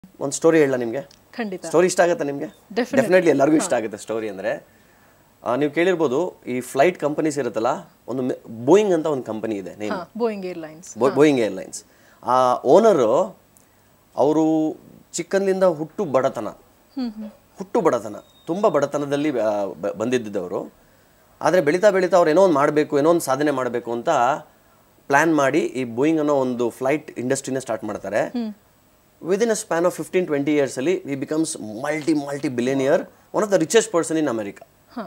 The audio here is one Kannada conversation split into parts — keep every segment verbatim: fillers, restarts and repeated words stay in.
ಒಂದು ಸ್ಟೋರಿ ಹೇಳಲ್ಲ ನಿಮಗೆ? ಖಂಡಿತ. ಸ್ಟೋರಿ ಇಷ್ಟ ಆಗುತ್ತೆ ನಿಮಗೆ? ಡೆಫಿನೆಟ್ಲಿ ಎಲ್ಲರಿಗೂ ಇಷ್ಟ ಆಗುತ್ತೆ ಸ್ಟೋರಿ ಅಂದರೆ. ನೀವು ಕೇಳಿರ್ಬೋದು, ಈ ಫ್ಲೈಟ್ ಕಂಪನೀಸ್ ಇರುತ್ತಲ್ಲ, ಒಂದು ಬೋಯಿಂಗ್ ಅಂತ ಒಂದು ಕಂಪನಿ ಇದೆ, name Boeing airlines. Boeing airlines. ಆ ಓನರು ಅವರು ಚಿಕ್ಕಂದಿಂದ ಹುಟ್ಟು ಬಡತನ ಹುಟ್ಟು ಬಡತನ ತುಂಬ ಬಡತನದಲ್ಲಿ ಬಂದಿದ್ದವರು. ಆದರೆ ಬೆಳೀತಾ ಬೆಳೀತಾ ಅವ್ರು ಏನೋ ಒಂದು ಮಾಡಬೇಕು, ಏನೋ ಒಂದು ಸಾಧನೆ ಮಾಡಬೇಕು ಅಂತ ಪ್ಲ್ಯಾನ್ ಮಾಡಿ ಈ ಬೋಯಿಂಗ್ ಅನ್ನೋ ಒಂದು ಫ್ಲೈಟ್ ಇಂಡಸ್ಟ್ರಿನ ಸ್ಟಾರ್ಟ್ ಮಾಡ್ತಾರೆ. Within a span of fifteen twenty ಇಯರ್ಸಲ್ಲಿ we becomes multi multi billionaire, one of the richest person in America.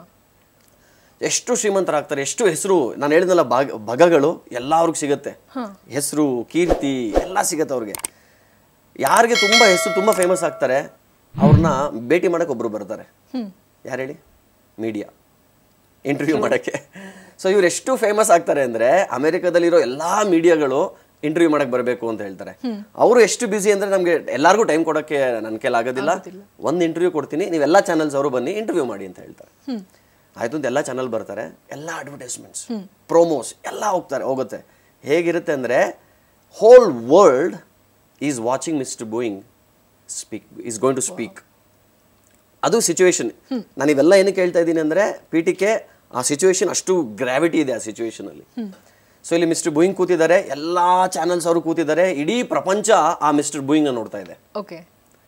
ಎಷ್ಟು ಶ್ರೀಮಂತರಾಗ್ತಾರೆ, ಎಷ್ಟು ಹೆಸರು, ನಾನು ಹೇಳಿದ್ನಲ್ಲ ಭಾಗ ಭಗಗಳು ಎಲ್ಲ ಅವ್ರಿಗೆ ಸಿಗುತ್ತೆ, ಹೆಸರು ಕೀರ್ತಿ ಎಲ್ಲ ಸಿಗುತ್ತೆ ಅವ್ರಿಗೆ. ಯಾರಿಗೆ ತುಂಬ ಹೆಸರು ತುಂಬ ಫೇಮಸ್ ಆಗ್ತಾರೆ ಅವ್ರನ್ನ ಭೇಟಿ ಮಾಡೋಕೆ ಒಬ್ರು ಬರ್ತಾರೆ. ಯಾರು ಹೇಳಿ? ಮೀಡಿಯಾ ಇಂಟರ್ವ್ಯೂ ಮಾಡೋಕ್ಕೆ. ಸೊ ಇವ್ರು ಎಷ್ಟು ಫೇಮಸ್ ಆಗ್ತಾರೆ ಅಂದರೆ ಅಮೆರಿಕಾದಲ್ಲಿರೋ ಎಲ್ಲ ಮೀಡಿಯಾಗಳು ಇಂಟರ್ವ್ಯೂ ಮಾಡಕ್ಕೆ ಬರಬೇಕು ಅಂತ ಹೇಳ್ತಾರೆ. ಅವರು ಎಷ್ಟು ಬ್ಯುಸಿ ಅಂದರೆ ನಮಗೆ ಎಲ್ಲರಿಗೂ ಟೈಮ್ ಕೊಡೋಕ್ಕೆ ನನ್ನ ಕೈಲಿ ಆಗೋದಿಲ್ಲ, ಒಂದು ಇಂಟರ್ವ್ಯೂ ಕೊಡ್ತೀನಿ, ನೀವೆಲ್ಲ ಚಾನಲ್ಸ್ ಅವರು ಬನ್ನಿ ಇಂಟರ್ವ್ಯೂ ಮಾಡಿ ಅಂತ ಹೇಳ್ತಾರೆ. ಆಯಿತು ಅಂತ ಎಲ್ಲ ಚಾನಲ್ ಬರ್ತಾರೆ, ಎಲ್ಲ ಅಡ್ವರ್ಟೈಸ್ಮೆಂಟ್ಸ್ ಪ್ರೋಮೋಸ್ ಎಲ್ಲ ಹೋಗ್ತಾರೆ ಹೋಗುತ್ತೆ. ಹೇಗಿರುತ್ತೆ ಅಂದರೆ whole world is watching mister Boeing speak, is going to speak. ಅದು ಸಿಚುವೇಶನ್. ನಾನು ಇವೆಲ್ಲ ಏನಕ್ಕೆ ಹೇಳ್ತಾ ಇದ್ದೀನಿ ಅಂದರೆ ಪಿ ಟಿ ಕೆ ಆ ಸಿಚುವೇಶನ್ ಅಷ್ಟು ಗ್ರಾವಿಟಿ ಇದೆ ಆ ಸಿಚುವೇಶನಲ್ಲಿ. ಸೊ ಇಲ್ಲಿ ಮಿಸ್ಟರ್ ಬೋಯಿಂಗ್ ಕೂತಿದ್ದಾರೆ, ಎಲ್ಲ ಚಾನಲ್ಸ್ ಅವರು ಕೂತಿದ್ದಾರೆ, ಇಡೀ ಪ್ರಪಂಚ ಆ ಮಿಸ್ಟರ್ ಬೋಯಿಂಗ್ ನೋಡ್ತಾ ಇದೆ. ಓಕೆ.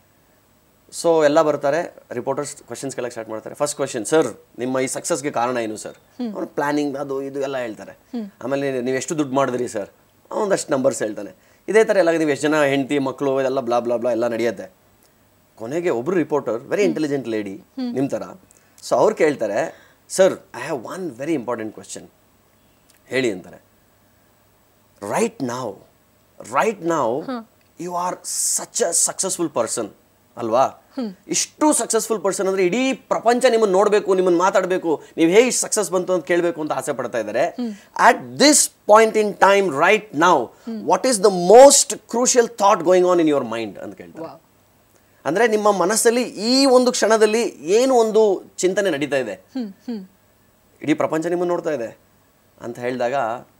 ಸೊ ಎಲ್ಲ ಬರ್ತಾರೆ, ರಿಪೋರ್ಟರ್ಸ್ ಕ್ವಶನ್ಸ್ ಕೇಳಕ್ಕೆ ಸ್ಟಾರ್ಟ್ ಮಾಡ್ತಾರೆ. ಫಸ್ಟ್ ಕ್ವಶನ್, ಸರ್ ನಿಮ್ಮ ಈ ಸಕ್ಸಸ್ಗೆ ಕಾರಣ ಏನು ಸರ್? ಅವ್ರು ಪ್ಲಾನಿಂಗ್ ಅದು ಇದು ಎಲ್ಲ ಹೇಳ್ತಾರೆ. ಆಮೇಲೆ ನೀವು ಎಷ್ಟು ದುಡ್ಡು ಮಾಡಿದ್ರಿ ಸರ್? ಒಂದಷ್ಟು ನಂಬರ್ಸ್ ಹೇಳ್ತಾನೆ. ಇದೇ ಥರ ಎಲ್ಲ ನೀವು ಎಷ್ಟು ಜನ ಹೆಂಡತಿ ಮಕ್ಕಳು ಇದೆಲ್ಲ ಬ್ಲಾ ಬ್ಲಾ ಬ್ಲಾ ಎಲ್ಲ ನಡೆಯುತ್ತೆ. ಕೊನೆಗೆ ಒಬ್ಬರು ರಿಪೋರ್ಟರ್, ವೆರಿ ಇಂಟೆಲಿಜೆಂಟ್ ಲೇಡಿ ನಿಮ್ಮ ಥರ, ಸೊ ಅವ್ರು ಕೇಳ್ತಾರೆ, sir I have one very important question, ಹೇಳಿ ಅಂತಾರೆ. Right now right now you are such a successful person ಅಲ್ವಾ? ಇಷ್ಟು ಸಕ್ಸಸ್ಫುಲ್ ಪರ್ಸನ್ ಅಂದರೆ ಇಡೀ ಪ್ರಪಂಚ ನಿಮ್ಮನ್ನು ನೋಡಬೇಕು, ನಿಮ್ಮನ್ನು ಮಾತಾಡಬೇಕು, ನೀವು ಹೇಗೆ ಇಷ್ಟು ಸಕ್ಸಸ್ ಬಂತು ಅಂತ ಕೇಳಬೇಕು ಅಂತ ಆಸೆ ಪಡ್ತಾ ಇದ್ದಾರೆ. At this point in time right now what is the most crucial thought going on in your mind ಅಂತ ಕೇಳ್ತಾರೆ. ಅಂದರೆ ನಿಮ್ಮ ಮನಸ್ಸಲ್ಲಿ ಈ ಒಂದು ಕ್ಷಣದಲ್ಲಿ ಏನು ಒಂದು ಚಿಂತನೆ ನಡೀತಾ ಇದೆ, ಇಡೀ ಪ್ರಪಂಚ ನಿಮ್ಮನ್ನು ನೋಡ್ತಾ ಇದೆ ಅಂತ ಹೇಳಿದಾಗ,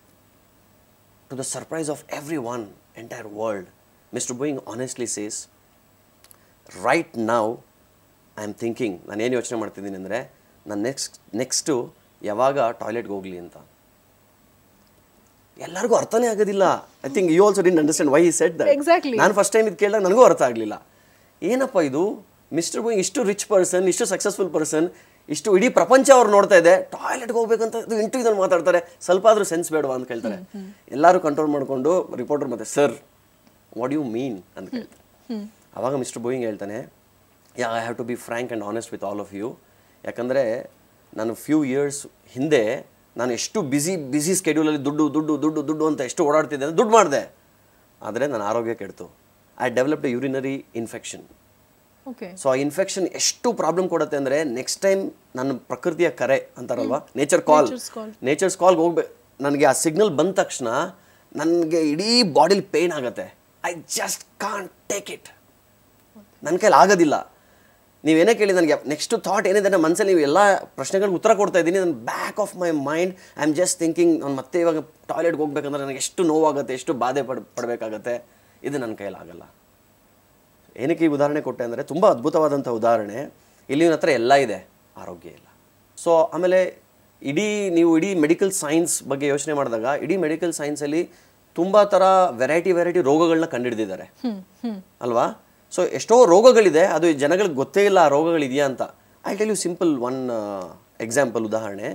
to the surprise of everyone entire world, mister Boeing honestly says, right now I am thinking, ನಾನು ಏನು ಯೋಚನೆ ಮಾಡ್ತಿದ್ದೀನಿ ಅಂದರೆ ನಾನು ನೆಕ್ಸ್ಟ್ ನೆಕ್ಸ್ಟು ಯಾವಾಗ ಟಾಯ್ಲೆಟ್ಗೆ ಹೋಗಲಿ ಅಂತ. ಎಲ್ಲರಿಗೂ ಅರ್ಥನೇ ಆಗೋದಿಲ್ಲ. I think you also didn't understand why he said that. ನಾನು ಫಸ್ಟ್ ಟೈಮ್ ಇದು ಕೇಳಿದಾಗ ನನಗೂ ಅರ್ಥ ಆಗಲಿಲ್ಲ. ಏನಪ್ಪ ಇದು, ಮಿಸ್ಟರ್ ಬೋಯಿಂಗ್ ಇಷ್ಟು ರಿಚ್ ಪರ್ಸನ್, ಇಷ್ಟು ಸಕ್ಸಸ್ಫುಲ್ ಪರ್ಸನ್, ಇಷ್ಟು ಇಡೀ ಪ್ರಪಂಚ ಅವ್ರು ನೋಡ್ತಾ ಇದೆ, ಟಾಯ್ಲೆಟ್ಗೆ ಹೋಗ್ಬೇಕಂತ ಇಂಟರ್ವ್ಯೂದಲ್ಲಿ ಮಾತಾಡ್ತಾರೆ, ಸ್ವಲ್ಪ ಆದರೂ ಸೆನ್ಸ್ ಬೇಡವಾ ಅಂತ ಕೇಳ್ತಾರೆ. ಎಲ್ಲರೂ ಕಂಟ್ರೋಲ್ ಮಾಡಿಕೊಂಡು ರಿಪೋರ್ಟರ್ ಮತ್ತೆ, ಸರ್ ವಾಟ್ ಯು ಮೀನ್ ಅಂತ ಕೇಳ್ತಾರೆ. ಆವಾಗ ಮಿಸ್ಟರ್ ಬೋಯಿಂಗ್ ಹೇಳ್ತಾನೆ, yeah I have to be frank and honest with all of you. ಯಾಕಂದರೆ ನಾನು ಫ್ಯೂ ಇಯರ್ಸ್ ಹಿಂದೆ ನಾನು ಎಷ್ಟು ಬ್ಯುಸಿ ಬ್ಯುಸಿ ಸ್ಕೆಡ್ಯೂಲಲ್ಲಿ ದುಡ್ಡು ದುಡ್ಡು ದುಡ್ಡು ದುಡ್ಡು ಅಂತ ಎಷ್ಟು ಓಡಾಡ್ತಿದ್ದೆ ಅಂದರೆ ದುಡ್ಡು ಮಾಡಿದೆ, ಆದರೆ ನನ್ನ ಆರೋಗ್ಯ ಕೆಡ್ತು. I developed a urinary infection. So ಆ ಇನ್ಫೆಕ್ಷನ್ ಎಷ್ಟು ಪ್ರಾಬ್ಲಮ್ ಕೊಡುತ್ತೆ ಅಂದರೆ ನೆಕ್ಸ್ಟ್ ಟೈಮ್ ನನ್ನ ಪ್ರಕೃತಿಯ ಕರೆ ಅಂತಾರಲ್ವಾ, ನೇಚರ್ ಕಾಲ್, ನೇಚರ್ಸ್ ಕಾಲ್ಗೆ ಹೋಗ್ಬೇಕು, ನನಗೆ ಆ ಸಿಗ್ನಲ್ ಬಂದ ತಕ್ಷಣ ನನಗೆ ಇಡೀ ಬಾಡಿಲಿ ಪೇಯ್ನ್ ಆಗುತ್ತೆ. I just can't take it, ನನ್ನ ಕೈಲಿ ಆಗೋದಿಲ್ಲ. ನೀವೇನೇ ಕೇಳಿ ನನಗೆ ನೆಕ್ಸ್ಟ್ ಥಾಟ್ ಏನಿದೆ ನನ್ನ ಮನಸ್ಸಲ್ಲಿ, ನೀವು ಎಲ್ಲ ಪ್ರಶ್ನೆಗಳಿಗೆ ಉತ್ತರ ಕೊಡ್ತಾ ಇದ್ದೀನಿ, ನನ್ನ back of my mind I am just thinking, ನಾನು ಮತ್ತೆ ಇವಾಗ ಟಾಯ್ಲೆಟ್ಗೆ ಹೋಗ್ಬೇಕಂದ್ರೆ ನನಗೆ ಎಷ್ಟು ನೋವಾಗುತ್ತೆ, ಎಷ್ಟು ಬಾಧೆ ಪಡ್ ಪಡಬೇಕಾಗತ್ತೆ, ಇದು ನನ್ನ ಕೈಲಿ ಆಗಲ್ಲ. ಏನಕ್ಕೆ ಈ ಉದಾಹರಣೆ ಕೊಟ್ಟೆ ಅಂದರೆ ತುಂಬ ಅದ್ಭುತವಾದಂಥ ಉದಾಹರಣೆ. ಇಲ್ಲಿ ನನ್ನ ಹತ್ರ ಎಲ್ಲ ಇದೆ, ಆರೋಗ್ಯ ಇಲ್ಲ. ಸೊ ಆಮೇಲೆ ಇಡೀ ನೀವು ಇಡೀ ಮೆಡಿಕಲ್ ಸೈನ್ಸ್ ಬಗ್ಗೆ ಯೋಚನೆ ಮಾಡಿದಾಗ, ಇಡೀ ಮೆಡಿಕಲ್ ಸೈನ್ಸಲ್ಲಿ ತುಂಬ ಥರ ವೆರೈಟಿ ವೆರೈಟಿ ರೋಗಗಳನ್ನ ಕಂಡುಹಿಡಿದಿದ್ದಾರೆ ಅಲ್ವಾ? ಸೊ ಎಷ್ಟೋ ರೋಗಗಳಿದೆ, ಅದು ಜನಗಳಿಗೆ ಗೊತ್ತೇ ಇಲ್ಲ ಆ ರೋಗಗಳಿದೆಯಾ ಅಂತ. I tell you simple one example, ಉದಾಹರಣೆ.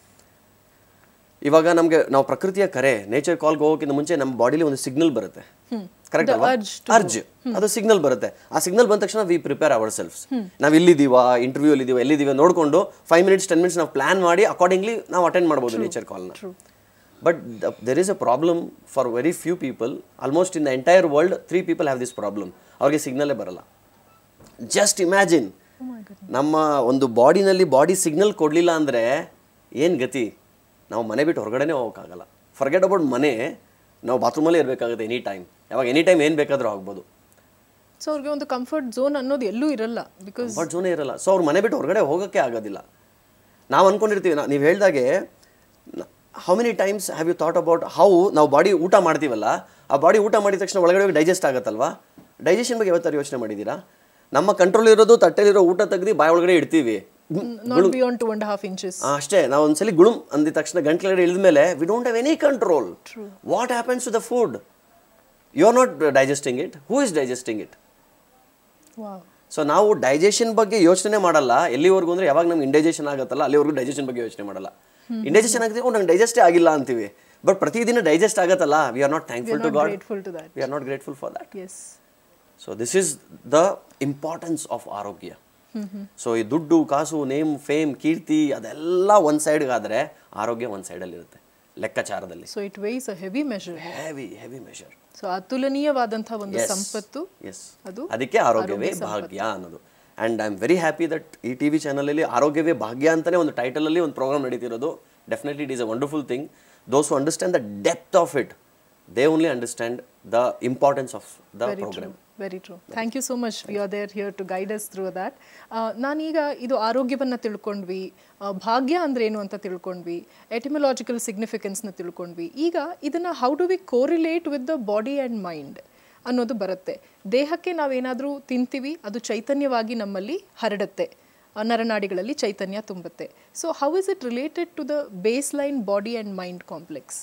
ಇವಾಗ ನಮಗೆ ನಾವು ಪ್ರಕೃತಿಯ ಕರೆ, ನೇಚರ್ ಕಾಲ್ಗೆ ಹೋಗೋಕ್ಕಿಂತ ಮುಂಚೆ ನಮ್ಮ ಬಾಡಿಲಿ ಒಂದು ಸಿಗ್ನಲ್ ಬರುತ್ತೆ, ಕರೆಕ್ಟ್ ಅಲ್ವಾ? ಅರ್ಜ್, ಅದು ಸಿಗ್ನಲ್ ಬರುತ್ತೆ. ಆ ಸಿಗ್ನಲ್ ಬಂದ ತಕ್ಷಣ ವಿ ಪ್ರಿಪೇರ್ ಅವರ್ ಸೆಲ್ಫ್ಸ್. ನಾವು ಇಲ್ಲಿದ್ದೀವಾ, ಇಂಟರ್ವ್ಯೂ ಇದ್ದೀವಾ, ಎಲ್ಲಿದ್ದೀವಿ ನೋಡಿಕೊಂಡು ಫೈವ್ ಮಿನಿಟ್ಸ್ ಟೆನ್ ಮಿನಿಟ್ಸ್ ನಾವು ಪ್ಲಾನ್ ಮಾಡಿ ಅಕಾರ್ಡಿಂಗ್ಲಿ ನಾವು ಅಟೆಂಡ್ ಮಾಡ್ಬೋದು ನೇಚರ್ ಕಾಲ್ನ. But there is a problem for very few people. Almost in the entire world three people have this problem. ಅವ್ರಿಗೆ ಸಿಗ್ನಲ್ಲೇ ಬರಲ್ಲ. ಜಸ್ಟ್ ಇಮ್ಯಾಜಿನ್, ನಮ್ಮ ಒಂದು ಬಾಡಿನಲ್ಲಿ ಬಾಡಿ ಸಿಗ್ನಲ್ ಕೊಡಲಿಲ್ಲ ಅಂದರೆ ಏನು ಗತಿ? ನಾವು ಮನೆ ಬಿಟ್ಟು ಹೊರಗಡೆನೇ ಹೋಗೋಕ್ಕಾಗಲ್ಲ. ಫರ್ಗೆಟ್ ಅಬೌಟ್ ಮನೆ, ನಾವು ಬಾತ್ರೂಮಲ್ಲೇ ಇರಬೇಕಾಗುತ್ತೆ ಎನಿ ಟೈಮ್. ಯಾವಾಗ ಎನಿ ಟೈಮ್ ಏನು ಬೇಕಾದರೂ ಆಗ್ಬೋದು. ಸೊ ಅವ್ರಿಗೆ ಒಂದು ಕಂಫರ್ಟ್ ಝೋನ್ ಅನ್ನೋದು ಎಲ್ಲೂ ಇರಲ್ಲ, ಬಿಕಾಸ್ ಕಂಫರ್ಟ್ ಝೋನೇ ಇರಲ್ಲ. ಸೊ ಅವ್ರು ಮನೆ ಬಿಟ್ಟು ಹೊರಗಡೆ ಹೋಗೋಕ್ಕೆ ಆಗೋದಿಲ್ಲ. ನಾವು ಅಂದ್ಕೊಂಡಿರ್ತೀವಿ, ನೀವು ಹೇಳಿದಾಗೆ how many times have you thought about how ನಾವು ಬಾಡಿ ಊಟ ಮಾಡ್ತೀವಲ್ಲ, ಆ ಬಾಡಿ ಊಟ ಮಾಡಿದ ತಕ್ಷಣ ಒಳಗಡೆ ಡೈಜೆಸ್ಟ್ ಆಗುತ್ತಲ್ವಾ, ಡೈಜೆಷನ್ ಬಗ್ಗೆ ಯಾವತ್ತಾರು ಯೋಚನೆ ಮಾಡಿದ್ದೀರಾ? ನಮ್ಮ ಕಂಟ್ರೋಲ್ ಇರೋದು ತಟ್ಟೆಲಿರೋ ಊಟ ತೆಗೆದು ಬಾಯಿ ಒಳಗಡೆ ಇಡ್ತೀವಿ. Not beyond two and a half inches. ಅಷ್ಟೇ. ನಾವು ಒಂದ್ಸಲಿ ಗುಳುಮ್ ಅಂದಿದ ತಕ್ಷಣ ಗಂಟ್ಲಗಡೆ ಇಳಿದ ಮೇಲೆ we don't have any control. What happens to the food? You are not digesting it. Who is digesting it? So ನಾವು ಡೈಜೆಷನ್ ಬಗ್ಗೆ ಯೋಚನೆ ಮಾಡಲ್ಲ. ಎಲ್ಲಿವರೆಗೂ ಅಂದ್ರೆ ಯಾವಾಗ ನಮ್ಗೆ ಇಂಡೈಜೆಷನ್ ಆಗುತ್ತಲ್ಲ ಅಲ್ಲಿವರೆಗೂ ಡೈಜೆಷನ್ ಬಗ್ಗೆ ಯೋಚನೆ ಮಾಡಲ್ಲ. ಇಂಡೈಜೆಷನ್ ಆಗಿದೆ, ಓ ನಂಗೆ ಡೈಜೆಸ್ಟೇ ಆಗಿಲ್ಲ ಅಂತೀವಿ. ಬಟ್ ಪ್ರತಿದಿನ ಡೈಜೆಸ್ಟ್ ಆಗತ್ತಲ್ಲ, we are not thankful to God. We are not grateful for that. So this is the importance of ಆರೋಗ್ಯ. ಸೊ ಈ ದುಡ್ಡು, ಕಾಸು, ನೇಮ್, ಫೇಮ್, ಕೀರ್ತಿ ಅದೆಲ್ಲ ಒಂದ್ ಸೈಡ್ಗಾದ್ರೆ ಆರೋಗ್ಯ ಒಂದ್ ಸೈಡಲ್ಲಿ ಇರುತ್ತೆ ಲೆಕ್ಕಾಚಾರದಲ್ಲಿ. So it was a heavy measure. Heavy heavy measure. So ಅತುಲನೀಯವಾದಂತಹ ಒಂದು ಸಂಪತ್ತು. ಅದು ಅದಕ್ಕೆ ಆರೋಗ್ಯವೇ ಭಾಗ್ಯ ಅನ್ನೋದು. And I am very happy that ಈ ಟಿವಿ ಚಾನಲ್ ಅಲ್ಲಿ ಆರೋಗ್ಯವೇ ಭಾಗ್ಯ ಅಂತಾನೆ ಒಂದು ಟೈಟಲ್ ಅಲ್ಲಿ ಒಂದು ಪ್ರೋಗ್ರಾಮ್ ನಡೀತಿರೋದು. Definitely it is a wonderful thing. Those who understand the depth of it, they only understand the importance of the programme. Very true. Thank you so much. You are there here to guide us through that. ನಾನೀಗ ಇದು ಆರೋಗ್ಯವನ್ನು ತಿಳ್ಕೊಂಡ್ವಿ, ಭಾಗ್ಯ ಅಂದ್ರೆ ಏನು ಅಂತ ತಿಳ್ಕೊಂಡ್ವಿ, ಎಟಿಮಲಾಜಿಕಲ್ ಸಿಗ್ನಿಫಿಕೆನ್ಸ್ನ ತಿಳ್ಕೊಂಡ್ವಿ. ಈಗ ಇದನ್ನು how do we correlate with the body and mind ಅನ್ನೋದು ಬರುತ್ತೆ. ದೇಹಕ್ಕೆ ನಾವೇನಾದರೂ ತಿಂತೀವಿ, ಅದು ಚೈತನ್ಯವಾಗಿ ನಮ್ಮಲ್ಲಿ ಹರಡುತ್ತೆ, ನರನಾಡಿಗಳಲ್ಲಿ ಚೈತನ್ಯ ತುಂಬುತ್ತೆ. So how is it related to the baseline body and mind complex?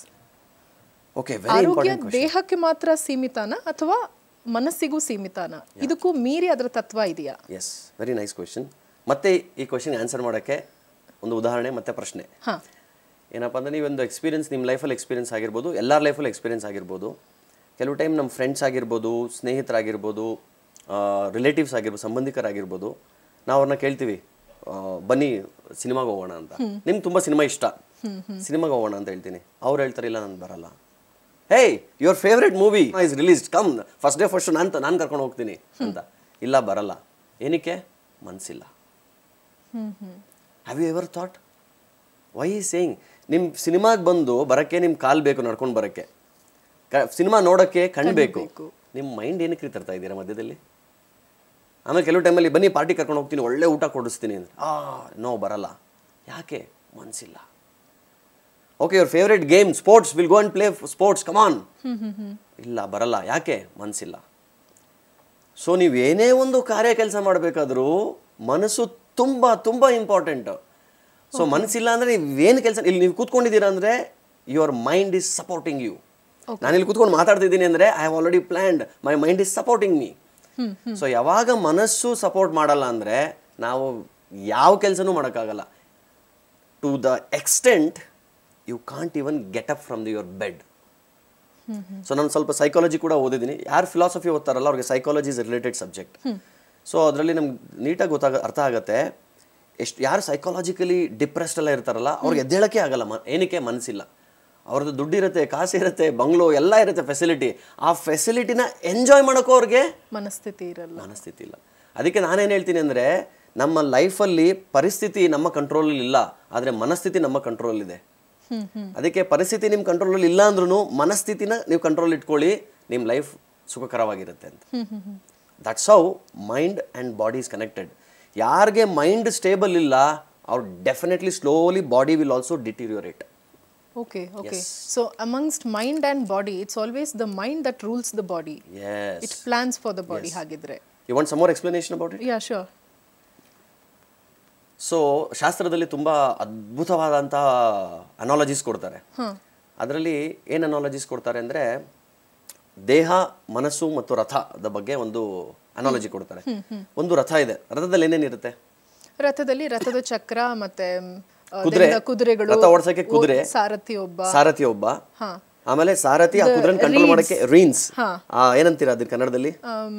ಆರೋಗ್ಯ ದೇಹಕ್ಕೆ ಮಾತ್ರ ಸೀಮಿತಾನ ಅಥವಾ ಮನಸ್ಸಿಗೂ ಸೀಮಿತಾನ? ಇದಕ್ಕೂ ಮೀರಿ ಅದರ ತತ್ವ ಇದೆಯಾ? Yes, very nice question. ಮತ್ತೆ ಈ ಕ್ವೆಶ್ಚನ್ ಆನ್ಸರ್ ಮಾಡೋಕ್ಕೆ ಒಂದು ಉದಾಹರಣೆ ಮತ್ತೆ ಪ್ರಶ್ನೆ. ಏನಪ್ಪ ಅಂದರೆ, ನೀವೊಂದು ಎಕ್ಸ್ಪೀರಿಯನ್ಸ್ ನಿಮ್ಮ ಲೈಫಲ್ಲಿ ಎಕ್ಸ್ಪೀರಿಯನ್ಸ್ ಆಗಿರ್ಬೋದು, ಎಲ್ಲರ ಲೈಫಲ್ಲಿ ಎಕ್ಸ್ಪೀರಿಯನ್ಸ್ ಆಗಿರ್ಬೋದು. ಕೆಲವು ಟೈಮ್ ನಮ್ಮ ಫ್ರೆಂಡ್ಸ್ ಆಗಿರ್ಬೋದು, ಸ್ನೇಹಿತರಾಗಿರ್ಬೋದು, ರಿಲೇಟಿವ್ಸ್ ಆಗಿರ್ಬೋದು, ಸಂಬಂಧಿಕರಾಗಿರ್ಬೋದು, ನಾವು ಅವ್ರನ್ನ ಕೇಳ್ತೀವಿ ಬನ್ನಿ ಸಿನಿಮಾಗೆ ಹೋಗೋಣ ಅಂತ. ನಿಮ್ಗೆ ತುಂಬ ಸಿನಿಮಾ ಇಷ್ಟ, ಸಿನಿಮಾಗೆ ಹೋಗೋಣ ಅಂತ ಹೇಳ್ತೀನಿ. ಅವ್ರು ಹೇಳ್ತಾರೆ ಇಲ್ಲ ನಾನು ಬರಲ್ಲ. Hey, your favourite movie is released, come first day first ನಾನು ನಾನು ಕರ್ಕೊಂಡು ಹೋಗ್ತೀನಿ ಅಂತ. ಇಲ್ಲ ಬರಲ್ಲ. ಏನಕ್ಕೆ? ಮನಸ್ಸಿಲ್ಲ. Have you ever thought why is saying? ನಿಮ್ಮ ಸಿನಿಮಾಗೆ ಬಂದು ಬರೋಕ್ಕೆ ನಿಮ್ಮ ಕಾಲು ಬೇಕು ನಡ್ಕೊಂಡು ಬರೋಕ್ಕೆ, ಸಿನಿಮಾ ನೋಡೋಕ್ಕೆ ಕಣ್ಣು ಬೇಕು. ನಿಮ್ಮ ಮೈಂಡ್ ಏನಕ್ಕೆ ತರ್ತಾ ಇದ್ದೀರಾ ಮಧ್ಯದಲ್ಲಿ? ಆಮೇಲೆ ಕೆಲವು ಟೈಮಲ್ಲಿ ಬನ್ನಿ ಪಾರ್ಟಿ ಕರ್ಕೊಂಡು ಹೋಗ್ತೀನಿ, ಒಳ್ಳೆ ಊಟ ಕೊಡಿಸ್ತೀನಿ ಅಂದರೆ ಆ ನೋ ಬರಲ್ಲ. ಯಾಕೆ? ಮನಸ್ಸಿಲ್ಲ. Okay, your favourite game sports, will go and play sports, come on. ಇಲ್ಲ ಬರಲ್ಲ. ಯಾಕೆ? ಮನಸ್ಸಿಲ್ಲ. ಸೊ ನೀವು ಏನೇ ಒಂದು ಕಾರ್ಯ ಕೆಲಸ ಮಾಡಬೇಕಾದ್ರೂ ಮನಸ್ಸು ತುಂಬ ತುಂಬ ಇಂಪಾರ್ಟೆಂಟ್. ಸೊ ಮನಸ್ಸಿಲ್ಲ ಅಂದರೆ ನೀವೇನು ಕೆಲಸ, ಇಲ್ಲಿ ನೀವು ಕೂತ್ಕೊಂಡಿದ್ದೀರಾ ಅಂದರೆ your mind is supporting you. ನಾನು ಇಲ್ಲಿ ಕೂತ್ಕೊಂಡು ಮಾತಾಡ್ತಿದ್ದೀನಿ ಅಂದರೆ I have already planned, my mind is supporting me. So ಯಾವಾಗ ಮನಸ್ಸು ಸಪೋರ್ಟ್ ಮಾಡಲ್ಲ ಅಂದರೆ ನಾವು ಯಾವ ಕೆಲಸನೂ ಮಾಡೋಕ್ಕಾಗಲ್ಲ. To the extent you can't even get up from the your bed. So ನಾನು ಸ್ವಲ್ಪ ಸೈಕಾಲಜಿ ಕೂಡ ಓದಿದ್ದೀನಿ. ಯಾರು ಫಿಲಾಸಫಿ ಓದ್ತಾರಲ್ಲ ಅವ್ರಿಗೆ psychology is related subject. So ಅದರಲ್ಲಿ ನಮ್ಗೆ ನೀಟಾಗಿ ಗೊತ್ತಾಗ ಅರ್ಥ ಆಗುತ್ತೆ. ಎಷ್ಟು ಯಾರು ಸೈಕಾಲಜಿಕಲಿ ಡಿಪ್ರೆಸ್ಡ್ ಎಲ್ಲ ಇರ್ತಾರಲ್ಲ ಅವ್ರಿಗೆ ಎದ್ದೇಳಕ್ಕೆ ಆಗಲ್ಲ. ಮ ಏನಕ್ಕೆ? ಮನಸ್ಸಿಲ್ಲ. ಅವ್ರದ್ದು ದುಡ್ಡು ಇರುತ್ತೆ, ಕಾಸು ಇರುತ್ತೆ, ಬಂಗ್ಲೋ ಎಲ್ಲ ಇರುತ್ತೆ, ಫೆಸಿಲಿಟಿ. ಆ ಫೆಸಿಲಿಟಿನ ಎಂಜಾಯ್ ಮಾಡೋಕ್ಕೂ ಅವ್ರಿಗೆ ಮನಸ್ಥಿತಿ ಇರಲ್ಲ, ಮನಸ್ಥಿತಿ ಇಲ್ಲ. ಅದಕ್ಕೆ ನಾನೇನು ಹೇಳ್ತೀನಿ ಅಂದರೆ, ನಮ್ಮ ಲೈಫಲ್ಲಿ ಪರಿಸ್ಥಿತಿ ನಮ್ಮ ಕಂಟ್ರೋಲಲ್ಲಿ ಇಲ್ಲ, ಆದರೆ ಮನಸ್ಥಿತಿ ನಮ್ಮ ಕಂಟ್ರೋಲ್ ಇದೆ. ಅದಕ್ಕೆ ಪರಿಸ್ಥಿತಿ ನಿಮ್ಮ ಕಂಟ್ರೋಲಲ್ಲಿ ಇಲ್ಲ ಅಂದ್ರೂ ಮನಸ್ಥಿತಿನ ನೀವು ಕಂಟ್ರೋಲ್ ಇಟ್ಕೊಳ್ಳಿ, ನಿಮ್ಮ ಲೈಫ್ ಸುಖಕರವಾಗಿರುತ್ತೆ ಅಂತ. That's how mind and body is connected. ಯಾರಿಗೆ ಮೈಂಡ್ ಸ್ಟೇಬಲ್ ಇಲ್ಲ ಅವ್ರು definitely slowly body will also deteriorate. Okay, okay. Yes. So amongst mind and body, it's always the mind that rules the body. Yes. It plans for the body. Hagidre. You want some more explanation about it? Yeah, sure. So ಶಾಸ್ತ್ರದಲ್ಲಿ ತುಂಬ ಅದ್ಭುತವಾದಂಥ ಅನಾಲಜೀಸ್ ಕೊಡ್ತಾರೆ. ಅದರಲ್ಲಿ ಏನು ಅನಾಲಜೀಸ್ ಕೊಡ್ತಾರೆ ಅಂದರೆ, ದೇಹ, ಮನಸ್ಸು ಮತ್ತು ರಥದ ಬಗ್ಗೆ ಒಂದು ಅನಾಲಜಿ ಕೊಡ್ತಾರೆ. ಒಂದು ರಥ ಇದೆ, ರಥದಲ್ಲಿ ಏನೇನಿರುತ್ತೆ? ರಥದಲ್ಲಿ ರಥದ ಚಕ್ರ ಮತ್ತೆ ಕುದುರೆ, ಕುದುರೆಗಳು, ರಥ ಓಡಿಸೋಕೆ ಕುದುರೆ, ಸಾರಥಿ ಒಬ್ಬ ಸಾರಥಿ ಒಬ್ಬ ಆಮೇಲೆ ಸಾರಥಿ ಆ ಕುದುರೆನ ಕಂಟ್ರೋಲ್ ಮಾಡೋಕೆ ರೀನ್ಸ್, ಏನಂತೀರಾ ಅದನ್ನ ಕನ್ನಡದಲ್ಲಿ?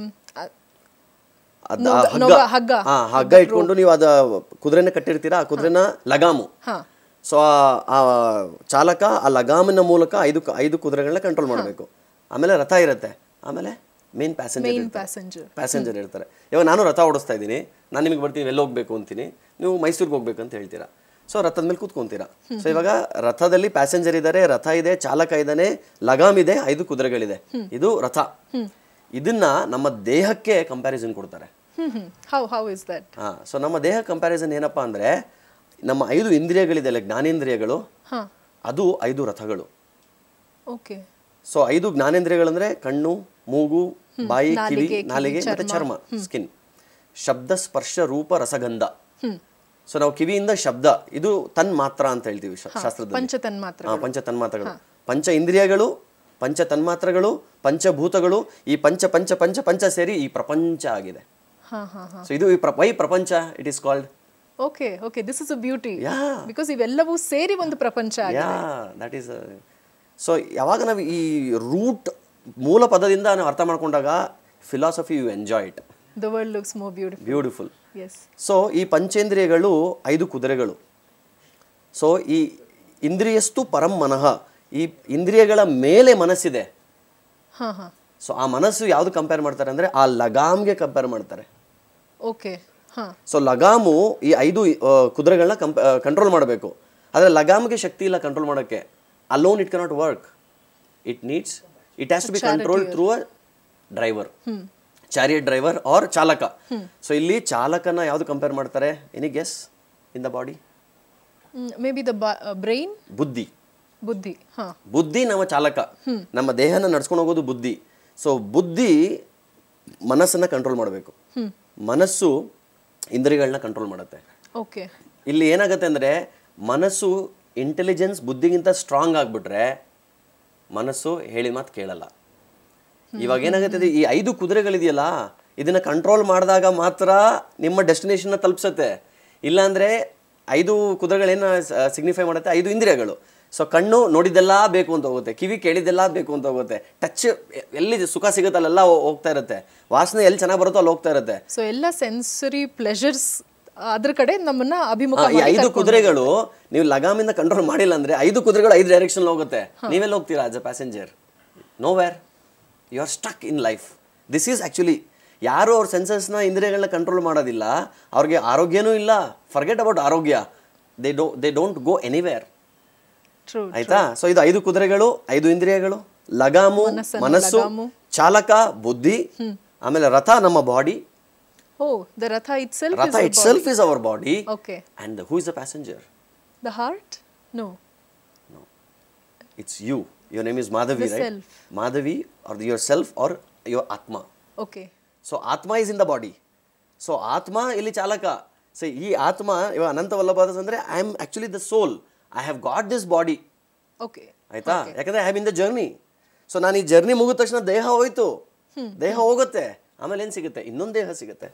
ಹಗ್ಗ. ಹಗ್ಗ ಇಟ್ಕೊಂಡು ನೀವು ಅದ ಕುದುರೆನ ಕಟ್ಟಿರ್ತೀರಾ, ಆ ಕುದುರೆನ ಲಗಾಮು. ಸೊ ಆ ಚಾಲಕ ಆ ಲಗಾಮಿನ ಮೂಲಕ ಐದು ಐದು ಕುದುರೆಗಳನ್ನ ಕಂಟ್ರೋಲ್ ಮಾಡಬೇಕು. ಆಮೇಲೆ ರಥ ಇರುತ್ತೆ, ಆಮೇಲೆ ಮೇನ್ ಪ್ಯಾಸೆಂಜರ್ ಪ್ಯಾಸೆಂಜರ್ ಇರ್ತಾರೆ. ಇವಾಗ ನಾನು ರಥ ಓಡಿಸ್ತಾ ಇದ್ದೀನಿ, ನಾನು ನಿಮಗೆ ಬರ್ತೀನಿ ಎಲ್ಲಿ ಹೋಗ್ಬೇಕು ಅಂತೀನಿ, ನೀವು ಮೈಸೂರಿಗೆ ಹೋಗ್ಬೇಕು ಅಂತ ಹೇಳ್ತೀರಾ. ಸೊ ರಥದ ಮೇಲೆ ಕೂತ್ಕೊಂತೀರಾ. ಸೊ ಇವಾಗ ರಥದಲ್ಲಿ ಪ್ಯಾಸೆಂಜರ್ ಇದ್ದಾರೆ, ರಥ ಇದೆ, ಚಾಲಕ ಇದ್ದಾನೆ, ಲಗಾಮ್ ಇದೆ, ಐದು ಕುದುರೆಗಳಿದೆ. ಇದು ರಥ. ಇದನ್ನ ನಮ್ಮ ದೇಹಕ್ಕೆ ಕಂಪ್ಯಾರಿಸನ್ ಕೊಡ್ತಾರೆ. ಹಾ, ಸೊ ನಮ್ಮ ದೇಹ ಕಂಪ್ಯಾರಿಸನ್ ಏನಪ್ಪಾ ಅಂದ್ರೆ, ನಮ್ಮ ಐದು ಇಂದ್ರಿಯಗಳಿದೆ, ಜ್ಞಾನೇಂದ್ರಿಯಗಳು, ಅದು ಐದು ರಥಗಳು. ಓಕೆ. ಸೊ ಐದು ಜ್ಞಾನೇಂದ್ರಿಯಗಳಂದ್ರೆ ಕಣ್ಣು, ಮೂಗು, ಬಾಯಿ, ಕಿವಿ, ನಾಲಿಗೆ ಮತ್ತೆ ಚರ್ಮ, ಸ್ಕಿನ್. ಶಬ್ದ, ಸ್ಪರ್ಶ, ರೂಪ, ರಸಗಂಧ. ಸೊ ನಾವು ಕಿವಿಯಿಂದ ಶಬ್ದ, ಇದು ತನ್ಮಾತ್ರ ಅಂತ ಹೇಳ್ತೀವಿ ಶಾಸ್ತ್ರದಲ್ಲಿ. ಪಂಚ ತನ್ಮಾತ್ರ. ಪಂಚ ತನ್ಮಾತ್ರಗಳು, ಪಂಚ ಇಂದ್ರಿಯಗಳು, ಪಂಚ ತನ್ಮಾತ್ರಗಳು, ಪಂಚಭೂತಗಳು, ಈ ಪಂಚ ಪಂಚ ಪಂಚ ಪಂಚ ಸೇರಿ ಈ ಪ್ರಪಂಚ ಆಗಿದೆ. ಸೊ ಇದು ವೈ ಪ್ರಪಂಚ it is called. Okay okay this is a beauty. Because ಇವೆಲ್ಲವೂ ಸೇರಿ ಒಂದು ಪ್ರಪಂಚ ಆಗಿದೆ. Yeah that is. ಸೊ ಯಾವಾಗ ನಾವು ಈ ರೂಟ್ ಮೂಲ ಪದದಿಂದ ನಾವು ಅರ್ಥ ಮಾಡ್ಕೊಂಡಾಗ philosophy you enjoy it. The world looks more beautiful. Beautiful. Yes. So ಈ ಪಂಚೇಂದ್ರಿಯಗಳು ಐದು ಕುದುರೆಗಳು. ಸೊ ಈ ಇಂದ್ರಿಯಸ್ತು ಪರಂ ಮನಃ, ಈ ಇಂದ್ರಿಯಗಳ ಮೇಲೆ ಮನಸ್ಸಿದೆ. ಸೊ ಆ ಮನಸ್ಸು ಯಾವ್ದು ಕಂಪೇರ್ ಮಾಡ್ತಾರೆ ಅಂದ್ರೆ ಆ ಲಗಾಮ್ಗೆ ಕಂಪೇರ್ ಮಾಡ್ತಾರೆ. ಓಕೆ. ಸೊ ಲಗಾಮು ಈ ಐದು ಕುದುರೆಗಳನ್ನ ಕಂಟ್ರೋಲ್ ಮಾಡಬೇಕು. ಆದರೆ ಲಗಾಮ್ಗೆ ಶಕ್ತಿ ಇಲ್ಲ ಕಂಟ್ರೋಲ್ ಮಾಡೋಕ್ಕೆ. Alone it cannot work. It needs it has to be control through a driver, chariot driver or ಚಾಲಕ. ಸೊ ಇಲ್ಲಿ ಚಾಲಕನ ಯಾವ್ದು ಕಂಪೇರ್ ಮಾಡ್ತಾರೆ? Any guess in the body? Maybe the brain. ಬುದ್ಧಿ. ಬುದ್ಧಿ. ಬುದ್ಧಿ ನಮ್ಮ ಚಾಲಕ. ನಮ್ಮ ದೇಹನ ನಡ್ಸ್ಕೊಂಡು ಹೋಗೋದು ಬುದ್ಧಿ. ಸೊ ಬುದ್ಧಿ ಮನಸ್ಸನ್ನ ಕಂಟ್ರೋಲ್ ಮಾಡಬೇಕು. ಮನಸ್ಸು ಇಂದ್ರಿಯಗಳನ್ನ ಕಂಟ್ರೋಲ್ ಮಾಡುತ್ತೆ. ಓಕೆ. ಇಲ್ಲಿ ಏನಾಗುತ್ತೆ ಅಂದ್ರೆ ಮನಸ್ಸು ಇಂಟೆಲಿಜೆನ್ಸ್ ಬುದ್ಧಿಗಿಂತ ಸ್ಟ್ರಾಂಗ್ ಆಗ್ಬಿಟ್ರೆ ಮನಸ್ಸು ಹೇಳಿದ ಮಾತು ಕೇಳಲ್ಲ. ಇವಾಗ ಏನಾಗುತ್ತೆ, ಈ ಐದು ಕುದುರೆಗಳಿದೆಯಲ್ಲ ಇದನ್ನ ಕಂಟ್ರೋಲ್ ಮಾಡಿದಾಗ ಮಾತ್ರ ನಿಮ್ಮ ಡೆಸ್ಟಿನೇಷನ್ ತಲುಪಿಸುತ್ತೆ. ಇಲ್ಲಾಂದ್ರೆ ಐದು ಕುದುರೆಗಳೇನ ಸಿಗ್ನಿಫೈ ಮಾಡುತ್ತೆ? ಐದು ಇಂದ್ರಿಯಗಳು. ಸೊ ಕಣ್ಣು ನೋಡಿದ್ದೆಲ್ಲ ಬೇಕು ಅಂತ ಹೋಗುತ್ತೆ, ಕಿವಿ ಕೇಳಿದ್ದೆಲ್ಲ ಬೇಕು ಅಂತ ಹೋಗುತ್ತೆ, ಟಚ್ ಎಲ್ಲಿ ಸುಖ ಸಿಗುತ್ತೆ ಅಲ್ಲೆಲ್ಲ ಹೋಗ್ತಾ ಇರುತ್ತೆ, ವಾಸನೆ ಎಲ್ಲಿ ಚೆನ್ನಾಗಿ ಬರುತ್ತೋ ಅಲ್ಲಿ ಹೋಗ್ತಾ ಇರುತ್ತೆ. ಸೊ ಎಲ್ಲ ಸೆನ್ಸರಿ ಪ್ಲೆಜರ್ಸ್ ಅದ್ರ ಕಡೆ ನಮ್ಮನ್ನ ಅಭಿಮುಖ. ಈ ಐದು ಕುದುರೆಗಳು ನೀವು ಲಗಾಮಿಂದ ಕಂಟ್ರೋಲ್ ಮಾಡಿಲ್ಲ ಅಂದ್ರೆ ಐದು ಕುದುರೆಗಳು ಐದು ಡೈರೆಕ್ಷನ್ ಹೋಗುತ್ತೆ. ನೀವೆಲ್ಲ ಹೋಗ್ತೀರಾ as a passenger? Nowhere. You are stuck in life. This is actually ಯಾರು ಅವ್ರ ಸೆನ್ಸಸ್ನ ಇಂದ್ರಿಯಗಳನ್ನ ಕಂಟ್ರೋಲ್ ಮಾಡೋದಿಲ್ಲ ಅವ್ರಿಗೆ ಆರೋಗ್ಯನೂ ಇಲ್ಲ. ಫರ್ಗೆಟ್ ಅಬೌಟ್ ಆರೋಗ್ಯ. They do they don't go anywhere. ಆಯ್ತಾ? ಸೊ ಇದು ಐದು ಕುದುರೆಗಳು, ಐದು ಇಂದ್ರಿಯಗಳು, ಲಗಾಮು ಮನಸ್ಸು, ಚಾಲಕ ಬುದ್ಧಿ, ಆಮೇಲೆ ರಥ ನಮ್ಮ body. Oh, the ratha itself ratha is itself is our body. Okay. And who is the passenger? The heart? No. No. It's you. Your name is Madhavi, the right? Self. Madhavi or yourself or your Atma. Okay. So Atma is in the body. So Atma illi chalaka. So ee Atma iva Ananta Vallabhadas andre I am actually the soul. I have got this body. Okay. ಆಯ್ತಾ? ಯಾಕಂದ್ರೆ I am in the journey. So ನಾನು ಈ ಜರ್ನಿ ಮುಗಿದ ತಕ್ಷಣ ದೇಹ ಹೋಯ್ತು, ದೇಹ ಹೋಗುತ್ತೆ, ಆಮೇಲೆ ಏನ್ ಸಿಗುತ್ತೆ? ಇನ್ನೊಂದು ದೇಹ ಸಿಗುತ್ತೆ.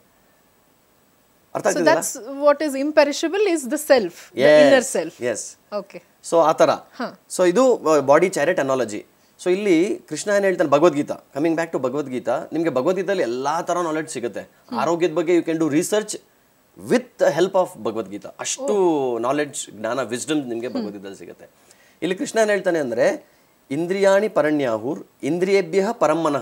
ಅರ್ಥ ಆಗ್ತಿದೆಯಾ? So that's what is imperishable is the self, the inner self. Yes. Okay. So ಆ ಥರ. ಸೊ ಇದು ಬಾಡಿ ಚಾರಿಟ್ ಅನಾಲಜಿ. ಸೊ ಇಲ್ಲಿ ಕೃಷ್ಣ ಏನು ಹೇಳ್ತಾನೆ Bhagavad Gita, coming back to Bhagavad Gita, ನಿಮಗೆ ಭಗವದ್ಗೀತೆಯಲ್ಲಿ ಎಲ್ಲಾ ಥರ ನಾಲೆಡ್ಜ್ ಸಿಗುತ್ತೆ. ಆರೋಗ್ಯದ ಬಗ್ಗೆ you can do research with help of Bhagavad Gita. ಅಷ್ಟು ನಾಲೆಡ್ಜ್, ಜ್ಞಾನ, ವಿಸ್ಡಮ್ ನಿಮಗೆ ಭಗವದ್ಗೀತೆಯಲ್ಲಿ ಸಿಗುತ್ತೆ. ಇಲ್ಲಿ ಕೃಷ್ಣ ಏನು ಹೇಳ್ತಾನೆ ಅಂದರೆ ಇಂದ್ರಿಯಾಣಿ ಪರಣ್ಯಾಹುರ್ ಇಂದ್ರಿಯೇಭ್ಯ ಪರಂ ಮನಃ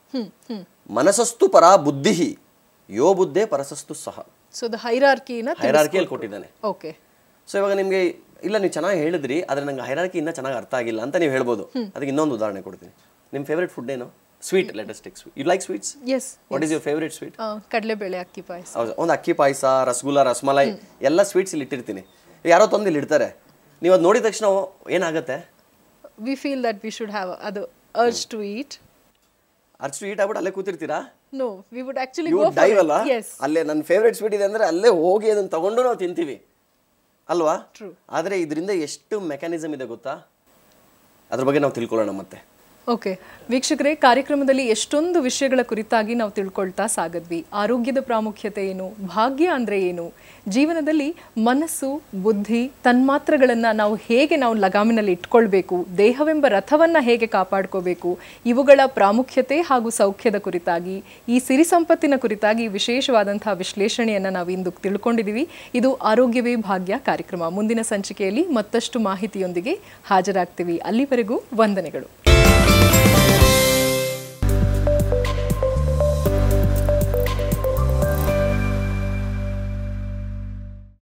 ಮನಸಸ್ತು ಪರಾ ಬುದ್ಧಿ ಯೋ ಬುದ್ಧೇ ಪರಸಸ್ತು ಸಹ. ಸೊ ದ ಹೈರಾರ್ಕಿನ ಹೈರಾರ್ಕಿಯಲ್ಲಿ ಕೊಟ್ಟಿದ್ದಾನೆ. ಓಕೆ. ಸೊ ಇವಾಗ ನಿಮಗೆ ಇಲ್ಲ ನೀವು ಚೆನ್ನಾಗಿ ಹೇಳಿದ್ರಿ ಆದರೆ ನಂಗೆ ಹೈರಾರ್ಕಿ ಇನ್ನೂ ಚೆನ್ನಾಗಿ ಅರ್ಥ ಆಗಿಲ್ಲ ಅಂತ ನೀವು ಹೇಳ್ಬೋದು. ಅದಕ್ಕೆ ಇನ್ನೊಂದು ಉದಾಹರಣೆ ಕೊಡ್ತೀನಿ. ನಿಮ್ಮ ಫೇವ್ರೆಟ್ ಫುಡ್ ಏನು? Sweet. Let us take sweet. You like sweets? Yes. What is your favourite sweet? ಕಡಲೆಬೇಳೆ ಅಕ್ಕಿ ಪಾಯಸ. ಹೌದು, ಒಂದು ಅಕ್ಕಿ ಪಾಯಸ, ರಸಗುಲ್ಲ, ರಸಮಲೈ ಎಲ್ಲ ಸ್ವೀಟ್ಸ್ ಇಲ್ಲಿ ಇಟ್ಟಿರ್ತೀನಿ. ಯಾರೋ ತಂದು ಇಲ್ಲಿ ಇಡ್ತಾರೆ. ನೀವು ಅದು ನೋಡಿದ ತಕ್ಷಣ ಏನಾಗುತ್ತೆ? We feel that we should have ಅದು urge to eat. Urge to eat ಆಗ್ಬಿಟ್ಟು ಅಲ್ಲೇ ಕೂತಿರ್ತೀರಾ? No, we would actually go for it. Yes. ಅಲ್ಲೇ ನನ್ನ ಫೇವ್ರೆಟ್ ಸ್ವೀಟ್ ಇದೆ ಅಂದ್ರೆ ಅಲ್ಲೇ ಹೋಗಿ ಅದನ್ನ ತಗೊಂಡು ನಾವು ತಿಂತೀವಿ ಅಲ್ವಾ? ಆದರೆ ಇದರಿಂದ ಎಷ್ಟು ಮೆಕ್ಯಾನಿಸಮ್ ಇದೆ ಗೊತ್ತಾ? ಅದ್ರ ಬಗ್ಗೆ ನಾವು ತಿಳ್ಕೊಳ್ಳೋಣ ಮತ್ತೆ. ಓಕೆ ವೀಕ್ಷಕರೇ, ಕಾರ್ಯಕ್ರಮದಲ್ಲಿ ಎಷ್ಟೊಂದು ವಿಷಯಗಳ ಕುರಿತಾಗಿ ನಾವು ತಿಳ್ಕೊಳ್ತಾ ಸಾಗದ್ವಿ. ಆರೋಗ್ಯದ ಪ್ರಾಮುಖ್ಯತೆ ಏನು, ಭಾಗ್ಯ ಅಂದರೆ ಏನು, ಜೀವನದಲ್ಲಿ ಮನಸ್ಸು, ಬುದ್ಧಿ, ತನ್ಮಾತ್ರಗಳನ್ನು ನಾವು ಹೇಗೆ ನಾವು ಲಗಾಮಿನಲ್ಲಿ ಇಟ್ಕೊಳ್ಬೇಕು, ದೇಹವೆಂಬ ರಥವನ್ನು ಹೇಗೆ ಕಾಪಾಡ್ಕೋಬೇಕು, ಇವುಗಳ ಪ್ರಾಮುಖ್ಯತೆ ಹಾಗೂ ಸೌಖ್ಯದ ಕುರಿತಾಗಿ, ಈ ಸಿರಿ ಸಂಪತ್ತಿನ ಕುರಿತಾಗಿ ವಿಶೇಷವಾದಂತಹ ವಿಶ್ಲೇಷಣೆಯನ್ನು ನಾವು ಇಂದು ತಿಳ್ಕೊಂಡಿದ್ದೀವಿ. ಇದು ಆರೋಗ್ಯವೇ ಭಾಗ್ಯ ಕಾರ್ಯಕ್ರಮ. ಮುಂದಿನ ಸಂಚಿಕೆಯಲ್ಲಿ ಮತ್ತಷ್ಟು ಮಾಹಿತಿಯೊಂದಿಗೆ ಹಾಜರಾಗ್ತೀವಿ. ಅಲ್ಲಿವರೆಗೂ ವಂದನೆಗಳು.